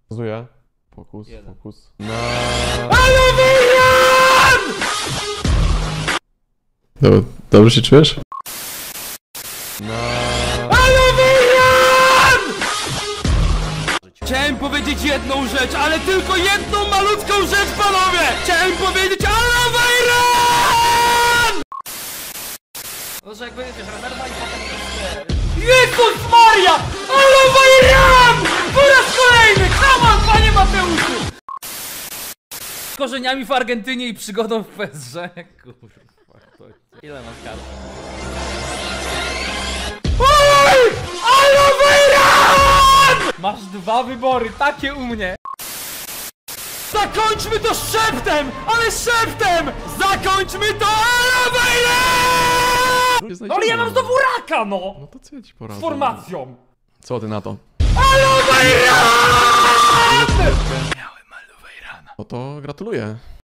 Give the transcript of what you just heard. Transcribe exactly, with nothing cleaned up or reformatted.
Zuję. Fokus, Jeden. fokus. Na... Dobra, dobrze się czujesz? Na... Chciałem powiedzieć jedną rzecz, ale tylko jedną malutką rzecz, panowie! Chciałem powiedzieć Alawajran! No, że jak będziesz rezerwa i potem... Jezus Maria! Alawajran! Po raz kolejny! Come on, panie Mateuszu! Z korzeniami w Argentynie i przygodą w P S G. Kurwa, to... Ile masz kart? Oj! Alawajran! Masz dwa wybory, takie u mnie. Zakończmy to szeptem! Ale szeptem! Zakończmy to Alawajran! No ale ja mam znowu raka, no! No to co ja ci poradzę? Z formacją! Co ty na to? Alawajran! Miałem Alawajrana. No to gratuluję.